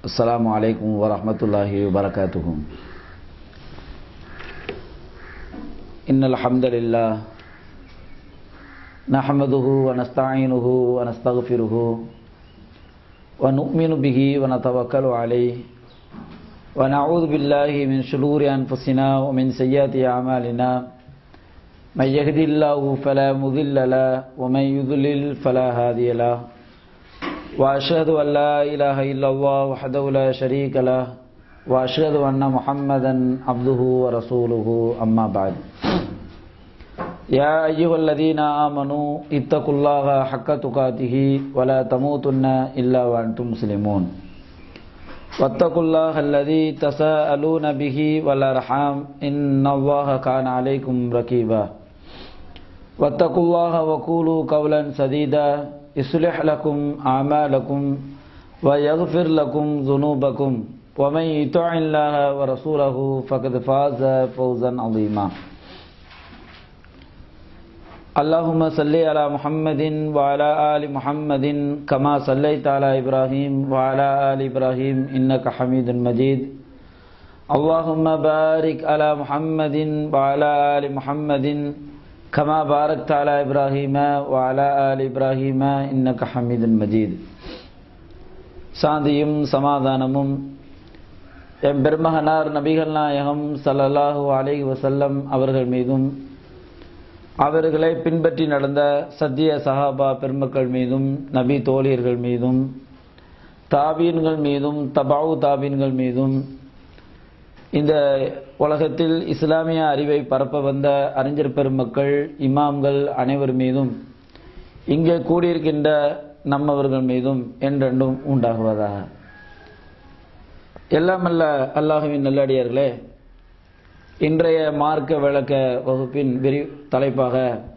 Assalamu alaikum warahmatullahi wabarakatuh. Innal hamdalillah nahmaduhu wa nasta'inuhu wa nastaghfiruhu wa nu'minu bihi wa natawakkalu alayhi wa na'udzu billahi min shururi anfusina wa min sayyiati a'malina. Man yahdihillahu fala mudilla lahu wa man yudlil fala hadiya lahu. وأشهد أن لا إله إلا الله وحده لا شريك له وأشهد أن محمدا عبده ورسوله أما بعد يا أيها الذين آمنوا اتقوا الله حق تقاته ولا تموتن إلا وأنتم مسلمون واتقوا الله الذي تساءلون به والأرحام إن الله كان عليكم رقيبا واتقوا الله وقولوا قولا سديدا يصلح لكم أعمالكم ويغفر لكم ذنوبكم ومن يطع الله ورسوله فقد فاز فوزا عظيما. اللهم صل على محمد وعلى آل محمد كما صليت على إبراهيم وعلى آل إبراهيم إنك حميد مجيد. اللهم بارك على محمد وعلى آل محمد كما باركت على إبراهيم وعلى آل إبراهيم إنك حميد مجيد. சாந்தியும் சமாதானமும் எம்பெருமகனார் நபிகள் நாயகம் ஸல்லல்லாஹு அலைஹி வஸல்லம் அவர்கள் மீதும் அவர்களை பின்பற்றி நடந்த சத்திய சஹாபா பெருமக்கள் மீதும் நபி தோழியர்கள் மீதும் தாபீன்கள் மீதும் தபாவு தாபீன்கள் மீதும் இந்த உலகத்தில் இஸ்லாமிய அறிவை பரப்ப வந்த அறிஞர் பெருமக்கள் இமாம்கள் அனைவர் மீதும் இங்கே கூடியிருக்கின்ற நம்மவர்கள் மீதும் என்றென்றும் உண்டாகுவதாக. எல்லாமல்ல அல்லாஹுவின் நல்லடியார்களே, இன்றைய மார்க்க விளக்க வகுப்பின் தலைப்பாக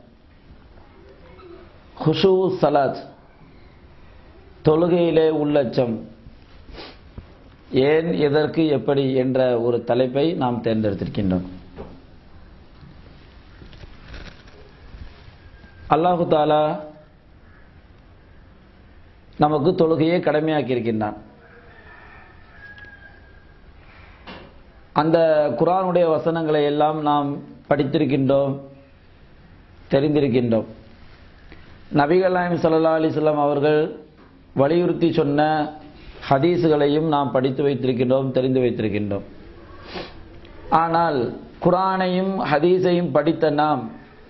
ஹுஷூ ஸலாத், தொழுகையிலே உள்ளச்சம், ஏன் எதற்கு எப்படி என்ற ஒரு தலைப்பை நாம் தேர்ந்தெடுத்திருக்கின்றோம். அல்லாஹு தாலா நமக்கு தொழுகையை கடமையாக்கி இருக்கின்றான். அந்த குர்ஆனுடைய வசனங்களை எல்லாம் நாம் படித்திருக்கின்றோம், தெரிந்திருக்கின்றோம். நபிகள் நாயகம் ஸல்லல்லாஹு அலைஹி வஸல்லம் அவர்கள் வலியுறுத்தி சொன்ன ஹதீஸுகளையும் நாம் படித்து வைத்திருக்கின்றோம், தெரிந்து வைத்திருக்கின்றோம். ஆனால் குர்ஆனையும் ஹதீஸையும் படித்த நாம்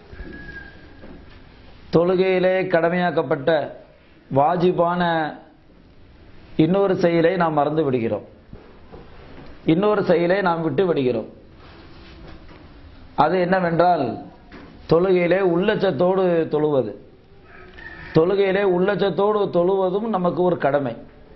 தொழுகையிலே கடமையாக்கப்பட்ட வாஜிபான இன்னொரு செயலை நாம் மறந்து விடுகிறோம், இன்னொரு செயலை நாம் விட்டு விடுகிறோம். அது என்னவென்றால் தொழுகையிலே உள்ளச்சத்தோடு தொழுவது. தொழுகையிலே உள்ளச்சத்தோடு தொழுவதும் நமக்கு ஒரு கடமை.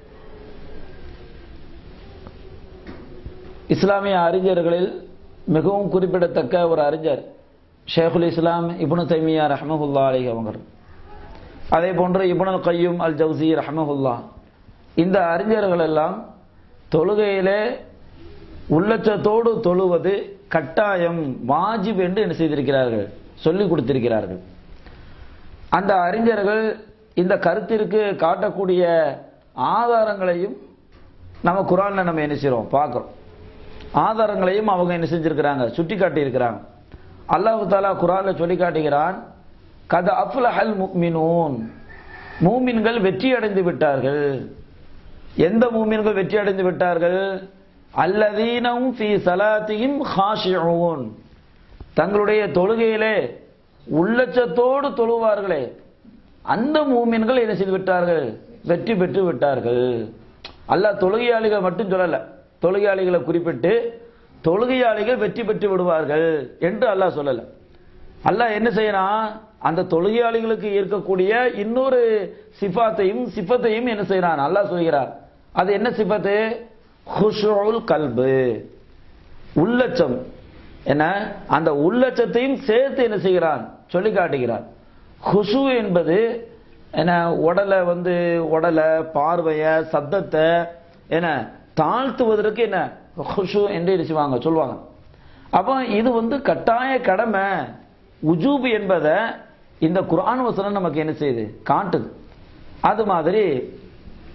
இஸ்லாமிய அறிஞர்களில் மிகவும் குறிப்பிடத்தக்க ஒரு அறிஞர் ஷேகுல் இஸ்லாம் இப்னு தைமியா ரஹ்மத்துல்லாஹி அலைஹி அவங்க, அதே போன்று இப்னுல் கய்யூம் அல் ஜௌஸி ரஹ்மத்துல்லாஹ், இந்த அறிஞர்கள் எல்லாம் தொழுகையிலே உள்ளச்சத்தோடு தொழுவது கட்டாயம், வாஜிப் என்று என்ன செய்திருக்கிறார்கள், சொல்லிக் கொடுத்திருக்கிறார்கள். அந்த அறிஞர்கள் இந்த கருத்திற்கு காட்டக்கூடிய ஆதாரங்களையும் நம்ம குர்ஆன்ல நம்ம என்ன செய்றோம், பார்க்கிறோம். ஆதாரங்களையும் அவங்க என்ன செஞ்சிருக்கிறாங்க, சுட்டி காட்டி இருக்கிறாங்க. அல்லாஹ் தஆலா குர்ஆன்ல சொல்லி காட்டுகிறான், கத அஃப்லஹல் முஃமினூன், மூமின்கள் வெற்றி அடைந்து விட்டார்கள். எந்த மூமின்கள் வெற்றி அடைந்து விட்டார்கள்? அல்லதீனஹும் ஃபீ ஸலாத்திஹிம் காஷிஊன், தங்களுடைய தொழுகையிலே உள்ளச்சத்தோடு தொழுவார்களே அந்த மூமின்கள் என்ன செய்து விட்டார்கள், வெற்றி பெற்று விட்டார்கள். அல்லாஹ் தொழுகையாளிகள் மட்டும் சொல்லல, தொழுகையாளிகளை குறிப்பிட்டு தொழுகையாளிகள் வெற்றி பெற்று விடுவார்கள் என்று அல்லாஹ் சொல்லல. அல்லாஹ் என்ன செய்யறான், அந்த தொழுகையாளிகளுக்கு இருக்கக்கூடிய இன்னொரு சிஃபத்தையும் என்ன செய்யறான், அல்லாஹ் சொல்கிறார். அது என்ன சிஃபத்து? ஹுஷூல் கல்பு, உள்ளச்சம். என்ன, அந்த உள்ளச்சத்தையும் சேர்த்து என்ன செய்கிறான், சொல்லி காட்டுகிறான். ஹுஷு என்பது என்ன, உடலை பார்வைய சத்தத்தை என்ன தாழ்த்துவதற்கு என்ன ஹுஷு என்று சொல்லுவாங்க. அப்போ இது கட்டாய கடமை, உஜூப் என்பதை இந்த குர்ஆன் வசனம் நமக்கு என்ன செய்யுது, காட்டுது. அது மாதிரி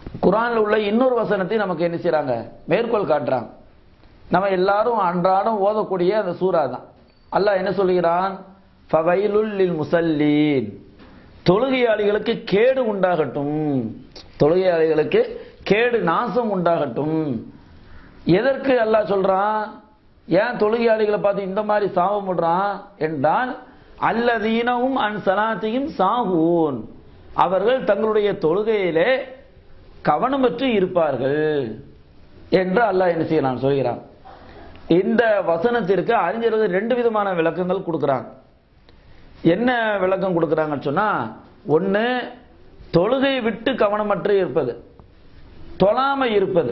குர்ஆன்ல உள்ள இன்னொரு வசனத்தை நமக்கு என்ன செய்றாங்க, மேற்கோள் காட்டுறாங்க. நம்ம எல்லாரும் அன்றாடம் ஓதக்கூடிய அந்த சூரா தான். அல்லாஹ் என்ன சொல்கிறான், ஃபவைலுல் லில் முஸல்லீன், தொழுகையாளிகளுக்கு கேடு உண்டாகட்டும், தொழுகையாளிகளுக்கு கேடு நாசம் உண்டாகட்டும். எதற்கு அல்லாஹ் சொல்றான், ஏன் தொழுகையாளிகளை பார்த்து இந்த மாதிரி சாபம் விடுறான் என்றால், அல்லதீனஹும் அன் ஸலாத்திஹிம் சாஹூன், அவர்கள் தங்களுடைய தொழுகையிலே கவனமற்று இருப்பார்கள் என்று அல்லாஹ் என்ன செய்யறான் சொல்கிறான். இந்த வசனத்திற்கு அறிஞர்கள் ரெண்டு விதமான விளக்கங்கள் கொடுக்கிறாங்க. என்ன விளக்கம் கொடுக்கிறாங்கன்னு சொன்னா, ஒன்னு தொழுகை விட்டு கவனமற்று இருப்பது, தொழாம இருப்பது,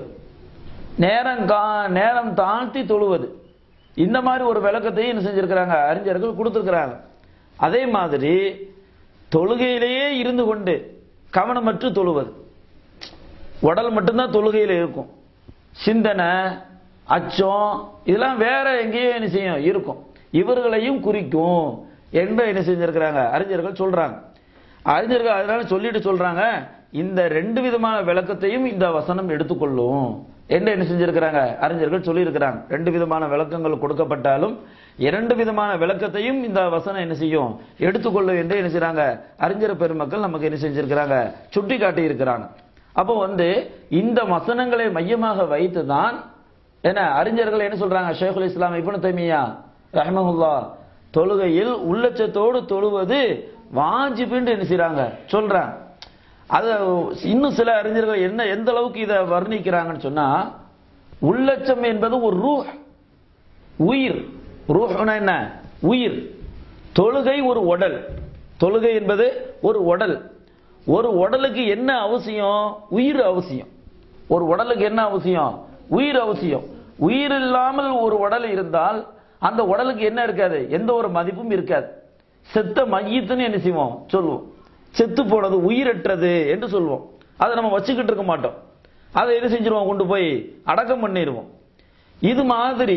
நேரம் தாழ்த்தி தொழுவது, இந்த மாதிரி ஒரு விளக்கத்தையும் என்ன செஞ்சிருக்கிறாங்க, அறிஞர்கள் கொடுத்திருக்கிறாங்க. அதே மாதிரி தொழுகையிலேயே இருந்து கொண்டு கவனமற்று தொழுவது, உடல் மட்டும்தான் தொழுகையில் இருக்கும், சிந்தனை அச்சம் இதெல்லாம் வேற எங்கேயோ என்ன செய்யும் இருக்கும், இவர்களையும் குறிக்கும் என்று என்ன செஞ்சிருக்கிறாங்க அறிஞர்கள் சொல்றாங்க. அறிஞர்கள் அதனால சொல்லிட்டு சொல்றாங்க, இந்த ரெண்டு விதமான விளக்கத்தையும் இந்த வசனம் எடுத்துக்கொள்ளும் என்று என்ன செஞ்சிருக்கிறாங்க அறிஞர்கள் சொல்லி இருக்கிறாங்க. ரெண்டு விதமான விளக்கங்கள் கொடுக்கப்பட்டாலும் இரண்டு விதமான விளக்கத்தையும் இந்த வசனம் என்ன செய்யும் எடுத்துக்கொள்ளும் என்று என்ன செய்றாங்க அறிஞர் பெருமக்கள் நமக்கு என்ன செஞ்சிருக்கிறாங்க சுட்டி காட்டி இருக்கிறாங்க. அப்போ இந்த வசனங்களை மையமாக வைத்து தான் என்ன அறிஞர்கள் என்ன சொல்றாங்க, ஷேகுல் இஸ்லாம் இப்னு தைமியா ரஹ்மஹுல்லாஹ் தொழுகையில் உள்ளச்சத்தோடு தொழுவது வாஜிபுன்னு என்ன செய்றாங்க சொல்றாங்க. அது இன்னும் சில அறிஞர்கள் என்ன எந்த அளவுக்கு இதை வர்ணிக்கிறாங்கன்னு சொன்னா, உள்ளச்சம் என்பது ஒரு ரூஹ், உயிர். ரூஹ்னா என்ன, உயிர். தொழுகை ஒரு உடல், தொழுகை என்பது ஒரு உடல். ஒரு உடலுக்கு என்ன அவசியம், உயிர் அவசியம். ஒரு உடலுக்கு என்ன அவசியம், உயிர் அவசியம். உயிர் இல்லாமல் ஒரு உடல் இருந்தால் அந்த உடலுக்கு என்ன இருக்காது, எந்த ஒரு மதிப்பும் இருக்காது. செத்த மையத்துன்னு என்ன செய்வோம் சொல்லுவோம், செத்து போனது உயிரற்றது என்று சொல்வோம். அதை நம்ம வச்சுக்கிட்டு இருக்க மாட்டோம், அதை என்ன செஞ்சிருவோம் கொண்டு போய் அடக்கம் பண்ணிடுவோம். இது மாதிரி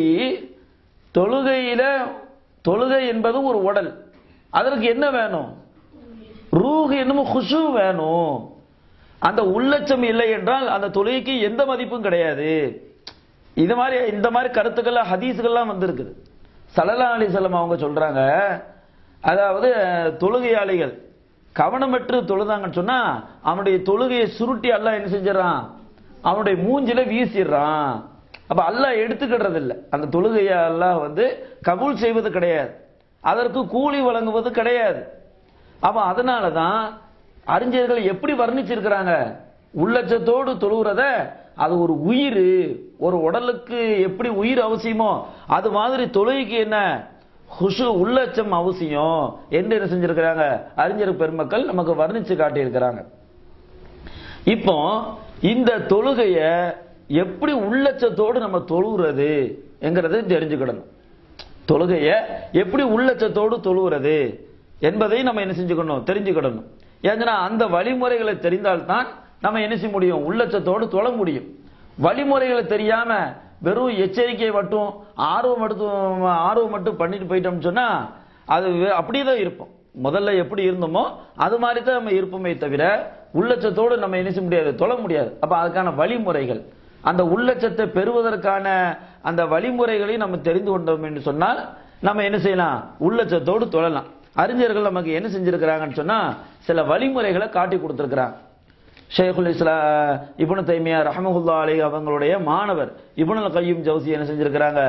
தொழுகை என்பது ஒரு உடல், அதற்கு என்ன வேணும், ரூஹ் என்னமோ குஷு வேணும். அந்த உள்ளச்சம் இல்லை என்றால் அந்த தொழுகைக்கு எந்த மதிப்பும் கிடையாது. இந்த மாதிரி கருத்துக்கள் ஹதீஸ்கள்லாம் வந்திருக்குது. ஸல்லல்லாஹு அலைஹி வஸல்லம் அவங்க சொல்றாங்க, அதாவது தொழுகையாளிகள் கவனமற்று தொழுதாங்கன்னு சொன்னா அவனுடைய தொழுகையை சுருட்டி அல்லாஹ் என்ன செஞ்சிடறான், அவனுடைய மூஞ்சில வீசிடுறான். அப்ப அல்லாஹ் எடுத்துக்கிடுறது இல்லை, அந்த தொழுகையை அல்லாஹ் கபூல் செய்வது கிடையாது, அதற்கு கூலி வழங்குவது கிடையாது. அப்ப அதனாலதான் அறிஞர்கள் எப்படி வர்ணிச்சிருக்கிறாங்க, உள்ளச்சத்தோடு தொழுகிறத அது ஒரு உயிர், ஒரு உடலுக்கு எப்படி உயிர் அவசியமோ அது மாதிரி தொழுகைக்கு என்ன குஷு உள்ளச்சம் அவசியம் என்று என்ன செஞ்சிருக்கிறாங்க அறிஞர் பெருமக்கள் நமக்கு வர்ணிச்சு காட்டி இருக்கிறாங்க. இப்போ இந்த தொழுகைய எப்படி உள்ளச்சத்தோடு நம்ம தொழுகிறது என்கிறதை தெரிஞ்சுக்கிடணும். தொழுகைய எப்படி உள்ளச்சத்தோடு தொழுகிறது என்பதை நம்ம என்ன செஞ்சுக்கணும், தெரிஞ்சுக்கிடணும். ஏன்னா அந்த வழிமுறைகளை தெரிந்தால்தான் நம்ம என்ன செய்ய முடியும், உள்ளச்சத்தோடு தொழ முடியும். வழிமுறைகளை தெரியாம வெறும் எச்சரிக்கை மட்டும் ஆர்வம் மட்டும் பண்ணிட்டு போயிட்டோம்னு சொன்னா அது அப்படியேதான் இருப்போம். முதல்ல எப்படி இருந்தோமோ அது மாதிரி தான் நம்ம இருப்போமே தவிர உள்ளச்சத்தோடு நம்ம என்ன செய்ய முடியாது, தொழ முடியாது. அப்ப அதுக்கான வழிமுறைகள், அந்த உள்ளச்சத்தை பெறுவதற்கான அந்த வழிமுறைகளை நம்ம தெரிந்து கொண்டோம் என்று சொன்னால் நம்ம என்ன செய்யலாம், உள்ளச்சத்தோடு தொழலாம். அறிஞர்கள் நமக்கு என்ன செஞ்சிருக்கிறாங்கன்னு சொன்னா சில வழிமுறைகளை காட்டி கொடுத்திருக்கிறாங்க. ஷேகுல் இஸ்லாம் இப்னு தைமியா ரஹ்மத்துல்லாஹி அலைஹி அவங்களுடைய மாணவர் இப்னுல் கய்யிம் ஜௌசி என்ன செஞ்சிருக்கிறாங்க,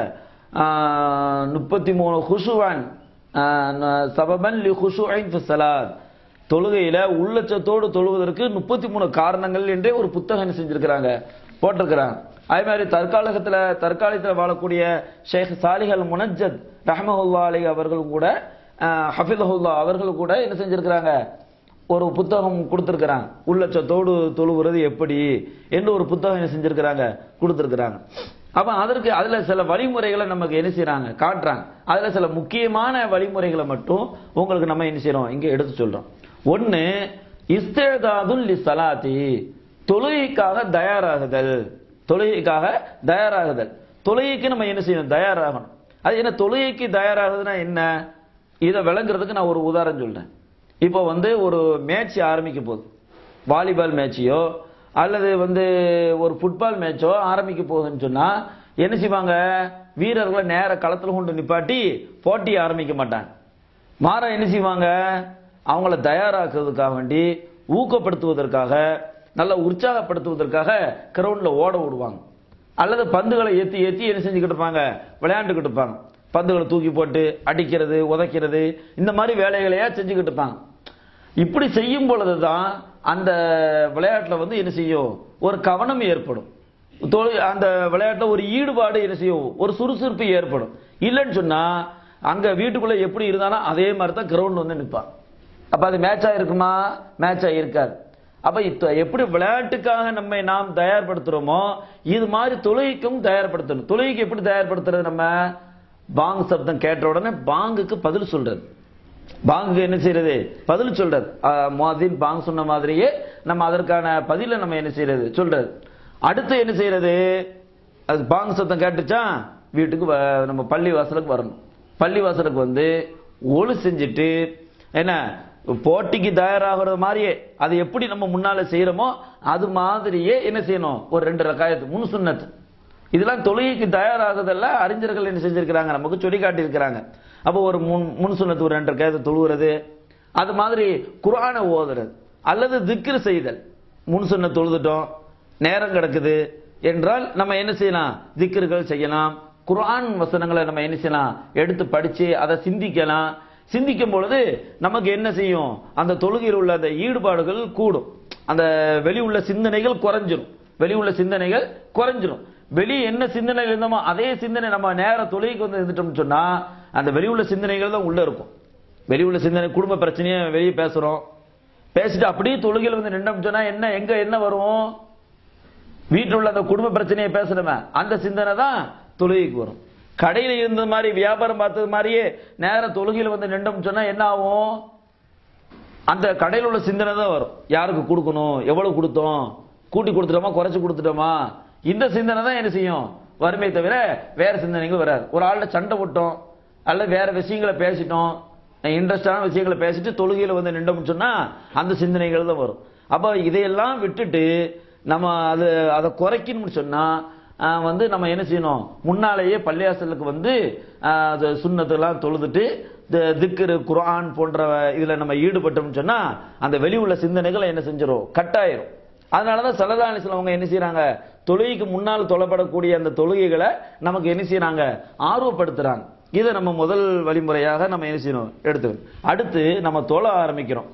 33 குஷுவான் சபபன் லி குஷுஇன் ஃபி ஸலாத், தொழுகையில உள்ளச்சத்தோடு தொழுவதற்கு 33 காரணங்கள் என்றே ஒரு புத்தகம் என்ன செஞ்சிருக்கிறாங்க போட்டிருக்கிறாங்க. அதே மாதிரி தற்காலத்தில் வாழக்கூடிய ஷேக் சாலிஹ் அல் முனஜ்ஜத் ரஹ்மத்துல்லாஹி அலைஹி அவர்கள் கூட ஹஃபிதுல்லாஹ் அவர்கள் கூட என்ன செஞ்சிருக்கிறாங்க ஒரு புத்தகம் கொடுத்திருக்கிறாங்க, உள்ளச்சத்தோடு தொழுகிறது எப்படி என்று ஒரு புத்தகம் என்ன செஞ்சிருக்கிறாங்க கொடுத்திருக்கிறாங்க. அப்ப அதுல சில வழிமுறைகளை நமக்கு என்ன செய்யறாங்க காட்டுறாங்க. அதுல சில முக்கியமான வழிமுறைகளை மட்டும் உங்களுக்கு நம்ம என்ன செய்யறோம் இங்க எடுத்து சொல்றோம். ஒன்னு இஸ்திதாதுல் லிஸ்ஸலாத்தி, தொழுகைக்காக தயாராகுதல். தொழுகைக்கு நம்ம என்ன செய்யணும், தயாராகணும். அது என்ன தொழுகைக்கு தயாராகுதுன்னா என்ன, இதை விளங்குறதுக்கு நான் ஒரு உதாரணம் சொல்றேன். இப்போ ஒரு மேட்ச் ஆரம்பிக்க போகுது, வாலிபால் மேட்சையோ அல்லது வந்து ஒரு ஃபுட்பால் மேட்சோ ஆரம்பிக்க போகுதுன்னு சொன்னா என்ன செய்வாங்க, வீரர்களை நேர களத்தில் கொண்டு நிப்பாட்டி போட்டியை ஆரம்பிக்க மாட்டாங்க. மாற என்ன செய்வாங்க, அவங்கள தயாராக்குறதுக்காக வேண்டி, ஊக்கப்படுத்துவதற்காக, நல்ல உற்சாகப்படுத்துவதற்காக கிரவுண்ட்ல ஓட விடுவாங்க. அல்லது பந்துகளை ஏத்தி ஏத்தி என்ன செஞ்சுக்கிட்டு இருப்பாங்க, விளையாண்டுக்கிட்டு இருப்பாங்க. பந்துகளை தூக்கி போட்டு அடிக்கிறது, உதைக்கிறது, இந்த மாதிரி வேலைகளையா செஞ்சுக்கிட்டு இருப்பாங்க. இப்படி செய்யும் பொழுதுதான் அந்த விளையாட்டுல வந்து என்ன செய்யும், ஒரு கவனம் ஏற்படும். அந்த விளையாட்டுல ஒரு ஈடுபாடு என்ன செய்யும், ஒரு சுறுசுறுப்பு ஏற்படும். இல்லைன்னு சொன்னா அங்க வீட்டுக்குள்ள எப்படி இருந்தாலும் அதே மாதிரி தான் கிரவுண்ட் வந்து நிற்பான். அப்ப அது மேட்சா இருக்குமா, மேட்சா இருக்காது. அப்ப எப்படி விளையாட்டுக்காக நம்மை நாம் தயார்படுத்துறோமோ இது மாதிரி தொழுகைக்கும் தயார்படுத்தணும். தொழுகைக்கு எப்படி தயார்படுத்துறது, நம்ம பாங்கு சப்தம் கேட்ட உடனே பாங்குக்கு பதில் சொல்றது. பாங்கு என்ன செய்யறது, பதில் சொல்றது. முஅத்தின் பாங்கு சொன்ன மாதிரியே நம்ம அதற்கான பதில நம்ம என்ன செய்யறது, சொல்றது. அடுத்து என்ன செய்யறது, அது பாங்கு சத்தம் கேட்டுச்சா வீட்டுக்கு நம்ம பள்ளி வாசலுக்கு வரணும். பள்ளி வாசலுக்கு வந்து ஒழு செஞ்சுட்டு என்ன போட்டிக்கு தயாராகிறது மாதிரியே அது எப்படி நம்ம முன்னால செய்யறோமோ அது மாதிரியே என்ன செய்யணும், ஒரு 2 ரக்காயத்து முன் சுன்னத். இதெல்லாம் தொழுகைக்கு தயாராகுதல்ல அறிஞர்கள் என்ன செஞ்சிருக்கிறாங்க, நமக்கு சொல்லி காட்டி இருக்கிறாங்க. அப்போ ஒரு முன் சுன்னத்து ஒரு 2 ரக்காயத்து தொழுகிறது, அது மாதிரி குர்ஆனை ஓதுறது அல்லது திக்ர் செய்தல். முன் சுன்னத் தொழுதுட்டோம், நேரம் கிடக்குது என்றால் நம்ம என்ன செய்யலாம், திக்ர்கள் செய்யலாம். குர்ஆன் வசனங்களை நம்ம என்ன செய்யலாம், எடுத்து படிச்சு அதை சிந்திக்கலாம். சிந்திக்கும் பொழுது நமக்கு என்ன செய்யும், அந்த தொழுகையில் உள்ள அந்த ஈடுபாடுகள் கூடும், அந்த வெளி உள்ள சிந்தனைகள் குறைஞ்சிரும். வெளி உள்ள சிந்தனைகள் குறைஞ்சிரும். வெளி என்ன சிந்தனை இருந்தோமோ அதே சிந்தனை நம்ம நேர தொழுகைக்கு வந்து இருந்துட்டோம்னு சொன்னா அந்த வெளி உள்ள சிந்தனைகள் தான் உள்ள இருக்கும். வெளி உள்ள சிந்தனை, குடும்ப பிரச்சனையை வெளியே பேசுறோம், பேசிட்டு அப்படியே தொழுகையில் வந்து நின்றோம் சொன்னா என்ன எங்க என்ன வரும், வீட்டில் உள்ள அந்த குடும்ப பிரச்சனையை பேசுறமே அந்த சிந்தனை தான் தொழுகைக்கு வரும். கடையில இருந்த மாதிரி வியாபாரம் பார்த்தது மாதிரியே நேர தொழுகையில் வந்து நின்றோம் சொன்னா என்ன ஆகும், அந்த கடையில் உள்ள சிந்தனை தான் வரும். யாருக்கு கொடுக்கணும், எவ்வளவு கொடுத்தோம், கூட்டி கொடுத்துட்டோமா குறைச்சு கொடுத்துட்டோமா, இந்த சிந்தனை தான் என்ன செய்யும் வறுமை, தவிர வேற சிந்தனைகள் வராது. ஒரு ஆள்கிட்ட சண்டை போட்டோம் அல்லது வேற விஷயங்களை பேசிட்டோம், இன்ட்ரெஸ்டான விஷயங்களை பேசிட்டு தொழுகையில வந்து நின்றோம்னு சொன்னா அந்த சிந்தனைகள் தான் வரும். அப்ப இதையெல்லாம் விட்டுட்டு நம்ம அதை குறைக்கணும்னு சொன்னா வந்து நம்ம என்ன செய்யணும், முன்னாலேயே பள்ளியாசலுக்கு வந்து சுன்னத்தெல்லாம் தொழுதுட்டு திக்ரு குர்ஆன் போன்ற இதுல நம்ம ஈடுபட்டோம்னு சொன்னா அந்த வெளி உள்ள சிந்தனைகள் என்ன செஞ்சிடும், கட்டாயிரும். அதனாலதான் ஸல்லல்லாஹு அலைஹி வஸல்லம் அவங்க என்ன செய்யறாங்க, தொழுகைக்கு முன்னால் தொழப்படக்கூடிய அந்த தொழுகைகளை நமக்கு என்ன செய்யறாங்க, ஆர்வப்படுத்துறாங்க. இதை நம்ம முதல் வழிமுறையாக நம்ம என்ன செய்யணும் எடுத்துக்கணும். அடுத்து நம்ம தொழ ஆரம்பிக்கிறோம்.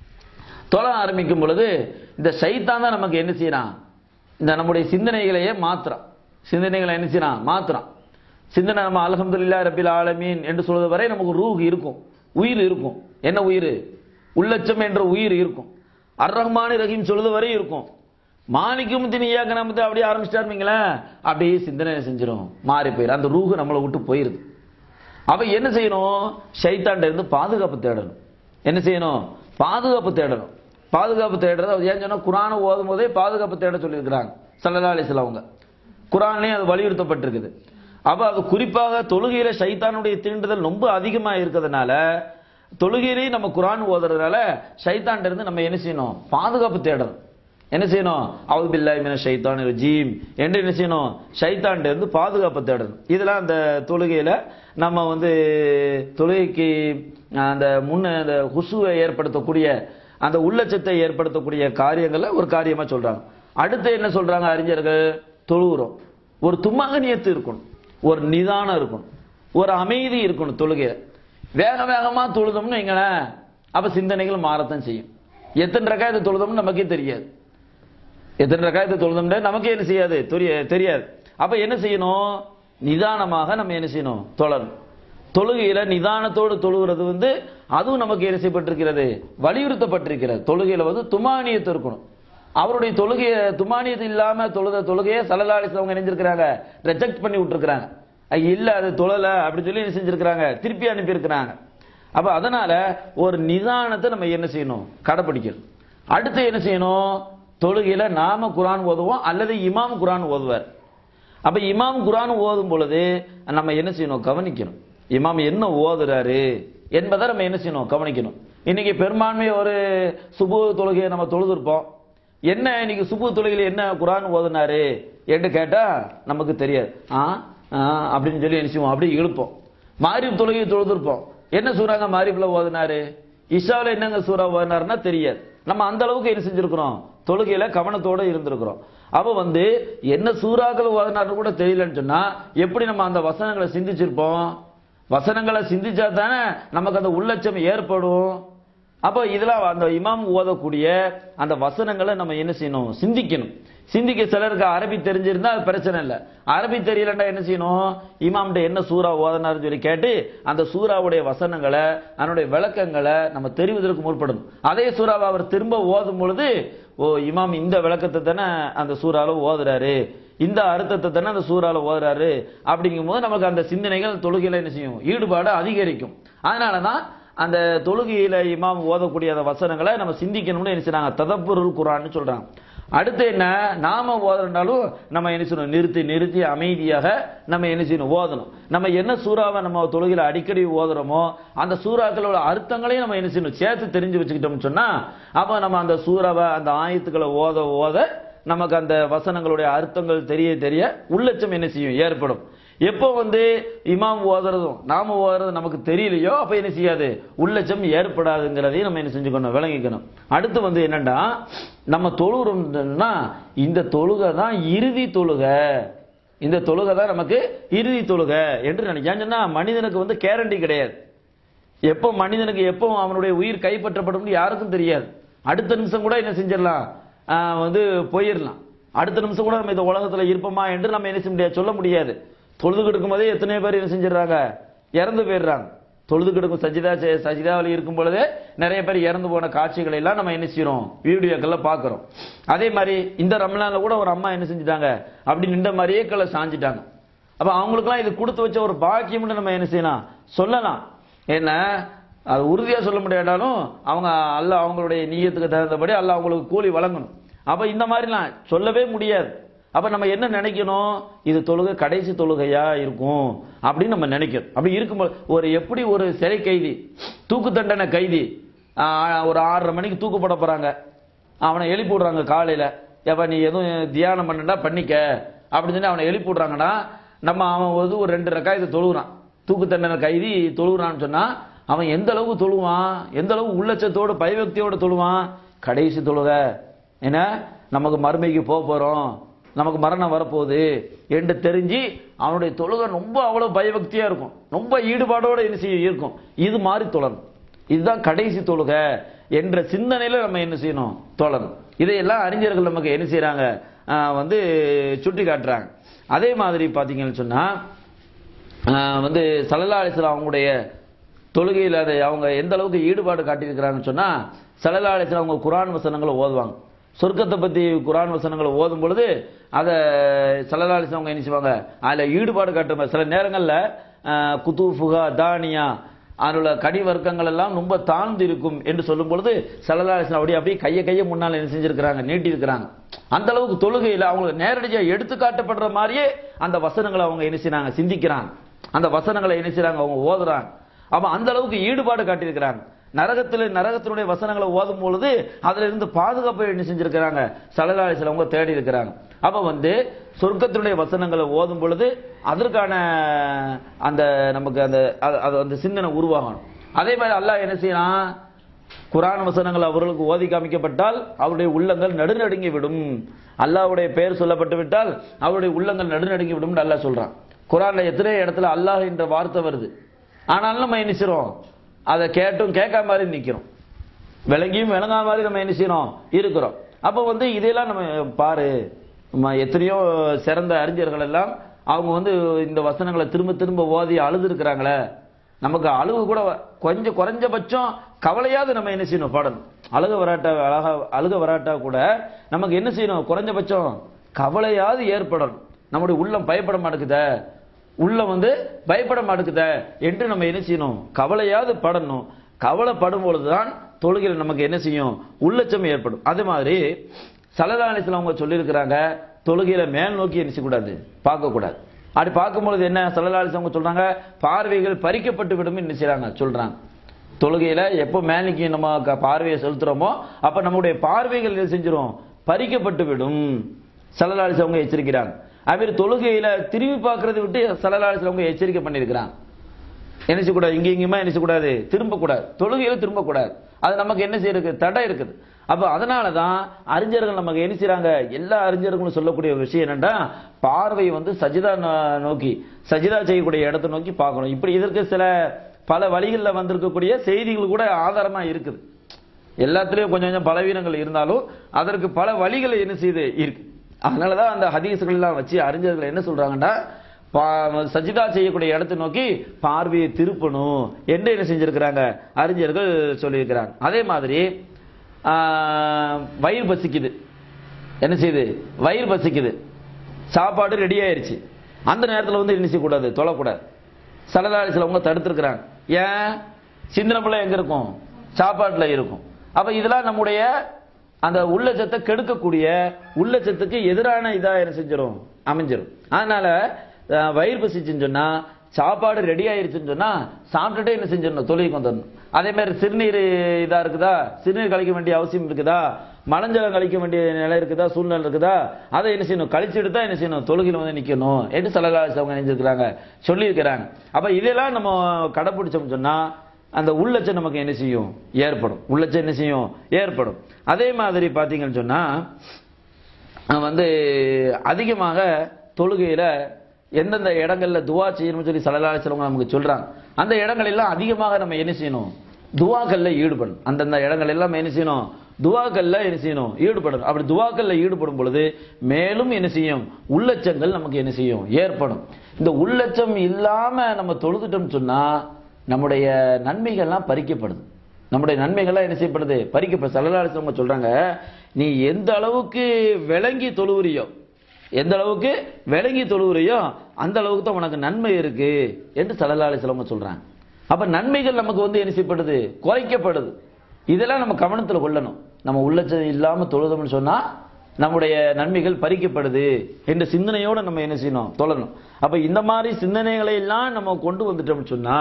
தொழ ஆரம்பிக்கும் பொழுது இந்த ஷைத்தான் தான் நமக்கு என்ன செய்யறான், இந்த நம்முடைய சிந்தனைகளையே மாத்துறான். சிந்தனைகளை என்ன செய்யறான், மாத்துறான். சிந்தனை நம்ம அல்ஹம்துலில்லாஹி ரப்பில் ஆலமீன் என்று சொல்வது வரை நமக்கு ரூஹ் இருக்கும், உயிர் இருக்கும். என்ன உயிர், உள்ளச்சம் என்ற உயிர் இருக்கும். அர் ரஹ்மான் ரஹீம் சொல்வது வரை இருக்கும். மாலிக்கும் தினியாக நம்ம அப்படியே ஆரம்பிச்சிட்டாருங்களா அப்படியே சிந்தனை செஞ்சிடும், மாறி போயிடும். அந்த ரூஹ் நம்மளை விட்டு போயிருது. அப்ப என்ன செய்யணும், ஷைத்தான்ட இருந்து பாதுகாப்பு தேடணும். என்ன செய்யணும், பாதுகாப்பு தேடணும். பாதுகாப்பு தேடுறது ஏன் சொன்னா குர்ஆனை ஓதும் போதே பாதுகாப்பு தேட சொல்லியிருக்கிறாங்க ஸல்லல்லாஹு அலைஹி வஸல்லம் அவங்க. குர்ஆன்லயே அது வலியுறுத்தப்பட்டிருக்குது. அப்ப அது குறிப்பாக தொழுகையில ஷைத்தானுடைய தீண்டுதல் ரொம்ப அதிகமா இருக்கிறதுனால தொழுகையிலேயே நம்ம குர்ஆன் ஓதுறதுனால ஷைத்தான்ட இருந்து நம்ம என்ன செய்யணும், பாதுகாப்பு தேடணும். என்ன செய்யணும், அவுது பில்லாஹி மினஷ் ஷைத்தானிர் ரஜீம் என்று என்ன செய்யணும், ஷைத்தான்ட இருந்து பாதுகாப்பு தேடணும். இதெல்லாம் அந்த தொழுகையில நம்ம வந்து தொழுகைக்கு அந்த அந்த ஹுசுவை ஏற்படுத்தக்கூடிய அந்த உள்ளச்சத்தை ஏற்படுத்தக்கூடிய காரியங்களை ஒரு காரியமா சொல்றாங்க. அடுத்து என்ன சொல்றாங்க அறிஞர்கள், தொழுகிறோம் ஒரு தும்மகனியத்து இருக்கணும், ஒரு நிதானம் இருக்கணும், ஒரு அமைதி இருக்கணும். தொழுகையில வேக வேகமா தொழுதோம்னு வைங்களேன், அப்ப சிந்தனைகள் மாறத்தான் செய்யும். எத்தனை ரக்காயத்தை தொழுதோம்னு நமக்கே தெரியாது, எத்தனை ரக்காயத்தை தொழுதோம்னு நமக்கே என்ன செய்யாது, தெரியாது. அப்ப என்ன செய்யணும், நிதானமாக நம்ம என்ன செய்யணும், தொழணும். தொழுகையில நிதானத்தோடு தொழுகிறது வந்து அதுவும் நமக்கு என்ன செய்யப்பட்டிருக்கிறது, வலியுறுத்தப்பட்டிருக்கிறது. தொழுகையில வந்து துமானியத்து இருக்கணும். அவருடைய தொழுகையை துமானியத்து இல்லாம தொழுகையை ஸல்லல்லாஹு அலைஹி வஸல்லம் நினைஞ்சிருக்கிறாங்க, ரிஜெக்ட் பண்ணி விட்டுருக்காங்க. இல்ல அது தொழல அப்படின்னு சொல்லி என்ன செஞ்சிருக்கிறாங்க, திருப்பி அனுப்பி இருக்கிறாங்க. அப்ப அதனால ஒரு நிதானத்தை நம்ம என்ன செய்யணும், கடைபிடிக்கணும். அடுத்து என்ன செய்யணும், தொழுகையில நாம குர்ஆன் ஓதுவோம் அல்லது இமாம் குர்ஆன் ஓதுவார். அப்ப இமாம் குர்ஆன் ஓதும் பொழுது நம்ம என்ன செய்யணும், கவனிக்கணும். இமாம் என்ன ஓதுறாரு என்பதை நம்ம என்ன செய்யணும், கவனிக்கணும். இன்னைக்கு பெரும்பான்மை ஒரு சுபு தொழுகையை நம்ம தொழுதுருப்போம், என்ன இன்னைக்கு சுபு தொழுகையில் என்ன குர்ஆன் ஓதுனாரு என்று கேட்டா நமக்கு தெரியாது. அப்படின்னு சொல்லி நினைச்சுவோம், அப்படி இழுப்போம். மாரிப் தொழுகை தொழுதுருப்போம், என்ன சூறாங்க மாரிப்ல ஓதுனாரு, இஷாவில் என்னங்க சூறா ஓதுனாருன்னா தெரியாது. நம்ம அந்த அளவுக்கு என்ன செஞ்சிருக்கிறோம், தொழுகையில கவனத்தோட இருந்திருக்கிறோம். அப்ப என்ன சூறாக்கள் ஓதுனாருன்னு கூட தெரியலன்னு சொன்னா எப்படி நம்ம அந்த வசனங்களை சிந்திச்சிருப்போம்? வசனங்களை சிந்திச்சா தானே நமக்கு அந்த உள்ளட்சம் ஏற்படும். அப்ப இதெல்லாம் அந்த இமாம் ஓதக்கூடிய அந்த வசனங்களை நம்ம என்ன செய்யணும், சிந்திக்கணும். சிந்திக்க சிலருக்கு அரபி தெரிஞ்சிருந்தா அது பிரச்சனை இல்லை. அரபி தெரியலண்டா என்ன செய்யணும், இமாம்கிட்ட என்ன சூறா ஓதனார்னு சொல்லி கேட்டு அந்த சூறாவுடைய வசனங்களை அதனுடைய விளக்கங்களை நம்ம தெரிவதற்கு முற்படணும். அதே சூறாவை அவர் திரும்ப ஓதும் பொழுது இமாம் இந்த விளக்கத்தை தானே அந்த சூறால ஓதுறாரு, இந்த அர்த்தத்தை தானே அந்த சூறால ஓதுறாரு, அப்படிங்கும் போது நமக்கு அந்த சிந்தனைகள் தொழுகையில என்ன செய்யும், ஈடுபாடு அதிகரிக்கும். அதனாலதான் அந்த தொழுகையில இமாம் ஓதக்கூடிய அந்த வசனங்களை நம்ம சிந்திக்கணும்னு என்ன செய்றாங்க, ததப்புருல் குர்ஆன்னு சொல்றாங்க. அடுத்து என்ன, நாம ஓதுறனாலும் நம்ம என்ன செய்யணும், நிறுத்தி அமைதியாக நம்ம என்ன செய்யணும், ஓதணும். நம்ம என்ன சூறாவை நம்ம தொழுகையில அடிக்கடி ஓதுறோமோ அந்த சூறாக்களோட அர்த்தங்களையும் நம்ம என்ன செய்யணும், சேர்த்து தெரிஞ்சு வச்சுக்கிட்டோம்னு சொன்னா அப்ப நம்ம அந்த சூறாவை அந்த ஆயத்துக்களை ஓத நமக்கு அந்த வசனங்களுடைய அர்த்தங்கள் தெரிய உள்ளட்சம் என்ன செய்யும், ஏற்படும். எப்போ இமாம் ஓதுறதும் நாம ஓதுறதும் நமக்கு தெரியலையோ அப்ப என்ன செய்யாது, உள்ளட்சம் ஏற்படாதுங்கிறதையும் நம்ம என்ன செஞ்சுக்கணும், விளங்கிக்கணும். அடுத்து என்னன்னா, நம்ம தொழுகிறோம்னா இந்த தொழுகை தான் இறுதி தொழுகை, இந்த தொழுகை தான் நமக்கு இறுதி தொழுகை என்று நினைச்சா மனிதனுக்கு கேரண்டி கிடையாது. எப்போ மனிதனுக்கு எப்போ அவனுடைய உயிர் கைப்பற்றப்படும் யாருக்கும் தெரியாது. அடுத்த நிமிஷம் கூட என்ன செஞ்சிடலாம், போயிடலாம். அடுத்த நிமிஷம் கூட நம்ம இந்த உலகத்துல இருப்போமா என்று நம்ம என்ன செய்ய முடியாது, சொல்ல முடியாது. தொழுதுகிட்டு இருக்கும் போதே எத்தனை பேர் என்ன செஞ்சிடறாங்க, இறந்து போயிடுறாங்க. தொழுதுகிட்டு இருக்கும் சஜிதாவில் இருக்கும் பொழுதே நிறைய பேர் இறந்து போன காட்சிகளை எல்லாம் நம்ம என்ன செய்யறோம், வீடியோக்கள்ல பாக்குறோம். அதே மாதிரி இந்த ரமலான்ல கூட ஒரு அம்மா என்ன செஞ்சுட்டாங்க, அப்படி நின்ற மாதிரியே கல்ல சாஞ்சிட்டாங்க. அப்ப அவங்களுக்குலாம் இது கொடுத்து வச்ச ஒரு பாக்கியம்னு நம்ம என்ன செய்யலாம், சொல்லலாம். என்ன அது உறுதியா சொல்ல முடியாட்டாலும் அவங்க அல்லாஹ் அவங்களுடைய நீயத்துக்கு தகுந்தபடி அல்லாஹ் அவங்களுக்கு கூலி வழங்கணும். அப்ப இந்த மாதிரிலாம் சொல்லவே முடியாது. அப்ப நம்ம என்ன நினைக்கணும், இது தொழுகை கடைசி தொழுகையா இருக்கும் அப்படின்னு நம்ம நினைக்கணும். அப்படி இருக்கும்போது எப்படி ஒரு சிறை கைதி, தூக்கு தண்டனை கைதி, ஒரு 6:30 மணிக்கு தூக்கு போட போறாங்க, அவனை எழுப்பி விடுறாங்க காலையில, எப்ப நீ எதுவும் தியானம் பண்ணா பண்ணிக்க அப்படின்னு சொல்லி அவனை எழுப்பி விடுறாங்கன்னா நம்ம அவன் ஒரு 2 ரக்காயத்தை தொழுகிறான், தூக்கு தண்டனை கைதி தொழுகிறான்னு சொன்னா அவன் எந்த அளவுக்கு தொழுவான், எந்த அளவுக்கு உள்ளச்சத்தோடு பயபக்தியோடு தொழுவான். கடைசி தொழுகை என்ன, நமக்கு மறுமைக்கு போறோம், நமக்கு மரணம் வரப்போகுது என்று தெரிஞ்சு அவனுடைய தொழுகை ரொம்ப அவ்வளவு பயபக்தியா இருக்கும், ரொம்ப ஈடுபாடோட என்ன செய்ய இருக்கும். இது மாதிரி தொழணும், இதுதான் கடைசி தொழுகை என்ற சிந்தனையில நம்ம என்ன செய்யணும், தொழணும். இதையெல்லாம் அறிஞர்கள் நமக்கு என்ன செய்யறாங்க, சுட்டி காட்டுறாங்க. அதே மாதிரி பாத்தீங்கன்னு சொன்னா ஸல்லல்லாஹு அலைஹி வஸல்லம் அவங்களுடைய தொழுகையில் அதை அவங்க எந்த அளவுக்கு ஈடுபாடு காட்டியிருக்கிறாங்கன்னு சொன்னா, ஸல்லல்லாஹு அலைஹி வஸல்லம் அவங்க குர்ஆன் வசனங்களை ஓதுவாங்க. சொர்க்கத்தை பத்தி குர்ஆன் வசனங்களை ஓதும் பொழுது அதை ஸல்லல்லாஹு அலைஹி வஸல்லம் என்ன செய்வாங்க, அதுல ஈடுபாடு காட்டுற சில நேரங்கள்ல குதூஃபுகா தானியா அதோட கனி வர்க்கங்கள் எல்லாம் ரொம்ப தாழ்ந்து இருக்கும் என்று சொல்லும் பொழுது ஸல்லல்லாஹு அலைஹி வஸல்லம் அப்படியே கையை முன்னால் என்ன செஞ்சிருக்கிறாங்க, நீட்டி இருக்கிறாங்க. அந்த அளவுக்கு தொழுகையில் அவங்களுக்கு நேரடியாக எடுத்து காட்டப்படுற மாதிரியே அந்த வசனங்களை அவங்க என்ன செய்றாங்க, சிந்திக்கிறாங்க. அந்த வசனங்களை என்ன செய்றாங்க, அவங்க ஓதுறாங்க. அப்ப அந்த அளவுக்கு ஈடுபாடு காட்டியிருக்கிறாங்க. நரகத்தினுடைய வசனங்களை ஓதும் பொழுது அதுல இருந்து பாதுகாப்பை என்ன செஞ்சிருக்கிறாங்க, ஸல்லல்லாஹு அலைஹி வஸல்லம் அவங்க தேடி இருக்கிறாங்க. அப்ப சொர்க்கத்தினுடைய வசனங்களை ஓதும் பொழுது அதற்கான அந்த நமக்கு அந்த சிந்தனை உருவாகணும். அதே மாதிரி அல்லாஹ் என்ன செய்யறான், குர்ஆன் வசனங்கள் அவர்களுக்கு ஓதி காமிக்கப்பட்டால் அவருடைய உள்ளங்கள் நடுநடுங்கி விடும். அல்லாஹ்வுடைய பெயர் சொல்லப்பட்டு விட்டால் அவருடைய உள்ளங்கள் நடுநடுங்கி விடும் அல்லாஹ் சொல்றான். குர்ஆன்ல எத்தனை இடத்துல அல்லாஹ் என்ற வார்த்தை வருது, ஆனாலும் நம்ம என்ன செய்றோம், அதை கேட்டும் கேட்காம மாதிரி நிக்கிறோம், விளங்கியும் விளங்காம மாதிரி நம்ம என்ன செய்யறோம் இருக்கிறோம். அப்ப இதெல்லாம் நம்ம பாரு, எத்தனையோ சிறந்த அறிஞர்கள் எல்லாம் அவங்க இந்த வசனங்களை திரும்ப திரும்ப ஓதி அழுது இருக்கிறாங்களே, நமக்கு அழுகு கூட கொஞ்சம் குறைஞ்சபட்சம் கவலையாவது நம்ம என்ன செய்யணும், பாடணும். அழுக வராட்டா கூட நமக்கு என்ன செய்யணும், குறைஞ்சபட்சம் கவலையாவது ஏற்படணும். நம்முடைய உள்ளம் பயப்பட மாட்டேங்குத, உள்ளம் பயப்பட மாட்டேங்குத என்று நம்ம என்ன செய்யணும், கவலையாவது படணும். கவலைப்படும் பொழுதுதான் தொழுகையில் நமக்கு என்ன செய்யும், உள்ளச்சம் ஏற்படும். அதே மாதிரி ஸல்லல்லாஹு அலைஹி வஸல்லம் அவங்க சொல்லியிருக்கிறாங்க, தொழுகையில மேல் நோக்கி என்ன செய்யக்கூடாது, பார்க்கக்கூடாது. அப்படி பார்க்கும்பொழுது என்ன ஸல்லல்லாஹு அலைஹி வஸல்லம் சொல்றாங்க, பார்வைகள் பறிக்கப்பட்டு விடும் என்ன செய்றாங்க சொல்றாங்க. தொழுகையில எப்போ மேல் நோக்கி நம்ம பார்வையை செலுத்துறோமோ அப்ப நம்முடைய பார்வைகள் செஞ்சிரும், பறிக்கப்பட்டு விடும். ஸல்லல்லாஹு அலைஹி வஸல்லம் எச்சரிக்கிறாங்க. அவர் தொழுகையில திரும்பி பார்க்கறதை விட்டு ஸல்லல்லாஹு அலைஹி வஸல்லம் எச்சரிக்கை பண்ணியிருக்கிறாங்க. என்ன செய்யக்கூடாது, இங்கேயுமா என்ன செய்யக்கூடாது, திரும்பக்கூடாது, தொழுகையில திரும்பக்கூடாது. அது நமக்கு என்ன செய்யறது, தடை இருக்குது. அப்ப அதனால தான் அறிஞர்கள் நமக்கு என்ன செய்றாங்க, எல்லா அறிஞர்களும் சொல்லக்கூடிய ஒரு விஷயம் என்னன்னா, பார்வை வந்து சஜிதா நோக்கி, சஜிதா செய்யக்கூடிய இடத்தை நோக்கி பார்க்கணும். இப்படி இதற்கு சில பல வழிகளில் வந்திருக்கக்கூடிய செய்திகள் கூட ஆதாரமா இருக்குது. எல்லாத்துலயும் கொஞ்சம் கொஞ்சம் பலவீனங்கள் இருந்தாலும் அதற்கு பல வழிகளை என்ன செய்து இருக்கு. அதனாலதான் அந்த ஹதீஸ்கள் எல்லாம் வச்சு அறிஞர்கள் என்ன சொல்றாங்கன்னா, சஜிதா செய்யக்கூடிய இடத்தை நோக்கி பார்வையை திருப்பணும் என்று என்ன செஞ்சிருக்கிறாங்க, அறிஞர்கள் சொல்லியிருக்கிறாங்க. அதே மாதிரி வயிறு பசிக்குது, என்ன செய்யுது, வயிறு பசிக்குது, சாப்பாடு ரெடி ஆயிருச்சு, அந்த நேரத்தில் வந்து என்ன செய்யக்கூடாது, தொழக்கூடாது. ஸல்லல்லாஹு அலைஹி வஸல்லம் தடுத்திருக்கிறாங்க. ஏன், சிந்தனை பிள்ளை எங்க இருக்கும், சாப்பாட்டுல இருக்கும். அப்ப இதெல்லாம் நம்முடைய அந்த உள்ளச்சத்தை கெடுக்கக்கூடிய, உள்ளச்சத்துக்கு எதிரான இதா என்ன செஞ்சிடும், அமைஞ்சிடும். அதனால வயிறு பசிச்சுன்னு சொன்னா, சாப்பாடு ரெடி ஆயிருச்சுன்னு சொன்னா சாப்பிட்டுட்டே என்ன செஞ்சிடணும், தொழுகைக்கு வந்துடணும். அதே மாதிரி சிறுநீர் இதா இருக்குதா, சிறுநீர் கழிக்க வேண்டிய அவசியம் இருக்குதா, மலஞ்சலம் கழிக்க வேண்டிய நிலை இருக்குதா, சூழ்நிலை இருக்குதா, அதை என்ன செய்யணும், கழிச்சுட்டு தான் என்ன செய்யணும், தொழுகையில் வந்து நிக்கணும் என்று ஸல்லல்லாஹு அலைஹி வஸல்லம் நினைச்சிருக்கிறாங்க, சொல்லியிருக்கிறாங்க. அப்ப இதெல்லாம் நம்ம கடைபிடிச்சோம் சொன்னா அந்த உள்ளச்சம் நமக்கு என்ன செய்யும், ஏற்படும். உள்ளச்சம் என்ன செய்யும், ஏற்படும். அதே மாதிரி பாத்தீங்கன்னு சொன்னா வந்து அதிகமாக தொழுகையில எந்தெந்த இடங்கள்ல துவா செய்யணும்னு சொல்லி ஸல்லல்லாஹு அலைஹி வஸல்லம் நமக்கு சொல்றாங்க. அந்த இடங்கள் எல்லாம் அதிகமாக நம்ம என்ன செய்யணும், துவாக்கள்ல ஈடுபடணும். அந்தந்த இடங்கள் எல்லாம் என்ன செய்யணும், துவாக்கள்ல என்ன செய்யணும், ஈடுபடணும். அப்படி துவாக்கள்ல ஈடுபடும் பொழுது மேலும் என்ன செய்யும், உள்ளச்சங்கள் நமக்கு என்ன செய்யும், ஏற்படும். இந்த உள்ளச்சம் இல்லாம நம்ம தொழுதுட்டோம்னு சொன்னா நம்முடைய நன்மைகள்லாம் பறிக்கப்படுது. நம்முடைய நன்மைகள்லாம் என்ன செய்யப்படுது, பறிக்கப்படுது. ஸல்லல்லாஹு அலைஹி வஸல்லம் சொல்றாங்க, நீ எந்த அளவுக்கு விளங்கி தொழுவுறியோ, எந்த அளவுக்கு விளங்கி தொழுவுறியோ அந்த அளவுக்கு தான் உனக்கு நன்மை இருக்கு என்று ஸல்லல்லாஹு அலைஹி வஸல்லம் சொல்றாங்க. அப்ப நன்மைகள் நமக்கு வந்து என்ன செய்யப்படுது, குறைக்கப்படுது. இதெல்லாம் நம்ம கவனத்தில் கொள்ளணும். நம்ம உள்ளச்சம் இல்லாம தொழுதோம்னு சொன்னா நம்முடைய நன்மைகள் பறிக்கப்படுது என்ற சிந்தனையோட நம்ம என்ன செய்யணும், தொழணும். அப்ப இந்த மாதிரி சிந்தனைகளை எல்லாம் நம்ம கொண்டு வந்துட்டோம்னு சொன்னா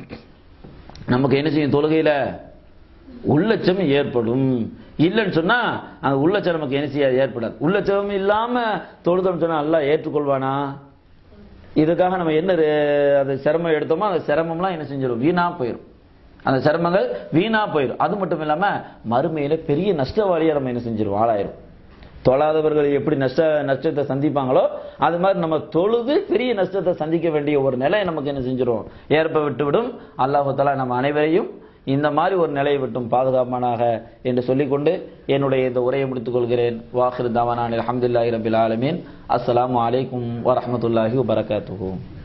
நமக்கு என்ன செய்யும், தொழுகையில உள்ளச்சம் ஏற்படும். இல்லைன்னு சொன்னா அந்த உள்ளச்சம் நமக்கு என்ன செய்ய ஏற்படாது. உள்ளச்சம் இல்லாம தொழுதோம்னு சொன்னா அல்லாஹ் ஏற்றுக்கொள்வானா? இதுக்காக நம்ம என்ன அது சிரமம் எடுத்தோமோ அந்த சிரமம்லாம் என்ன செஞ்சிடும், வீணா போயிடும். அந்த சிரமங்கள் வீணா போயிடும். அது மட்டும் இல்லாம மறுமையில பெரிய நஷ்டவாளியா நம்ம என்ன செஞ்சிடும், ஆளாயிரும். தொழாதவர்கள் எப்படி நஷ்டத்தை சந்திப்பாங்களோ அது மாதிரி நம்ம தொழுது பெரிய நஷ்டத்தை சந்திக்க வேண்டிய ஒரு நிலை நமக்கு என்ன செஞ்சிடும், ஏற்ப விட்டுவிடும். அல்லாஹ் தஆலா நம்ம அனைவரையும் இந்த மாதிரி ஒரு நிலையை விட்டும் பாதுகாப்பானாக என்று சொல்லிக்கொண்டு என்னுடைய இந்த உரையை முடித்துக் கொள்கிறேன். வாஹிரு தவானா அல்ஹம்துலில்லாஹி ரப்பில் ஆலமீன். அஸ்ஸலாமு அலைக்கும் வரஹ்மத்துல்லாஹி வபரகாத்துஹு.